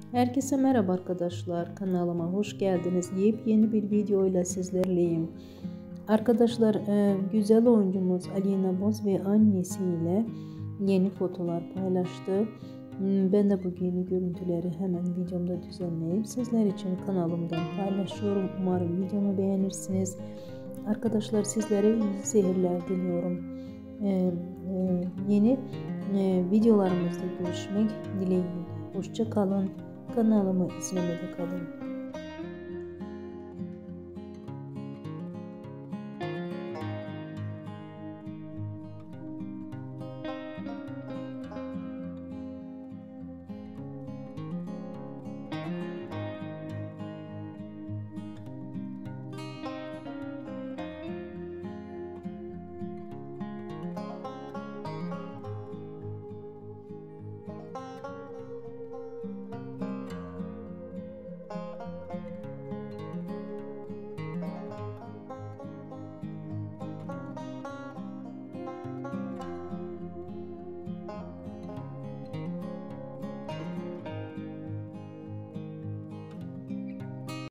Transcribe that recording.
Herkese merhaba arkadaşlar, kanalıma hoş geldiniz. Yepyeni bir video ile sizlerleyim. Arkadaşlar, güzel oyuncumuz Alina Boz ve annesiyle yeni fotolar paylaştı. Ben de bu yeni görüntüleri hemen videomda düzenleyip sizler için kanalımdan paylaşıyorum. Umarım videomu beğenirsiniz. Arkadaşlar, sizlere iyi seyirler diliyorum. Yeni videolarımızda görüşmek dileğiyle. Hoşça kalın. Kanalımı izlemede kalın.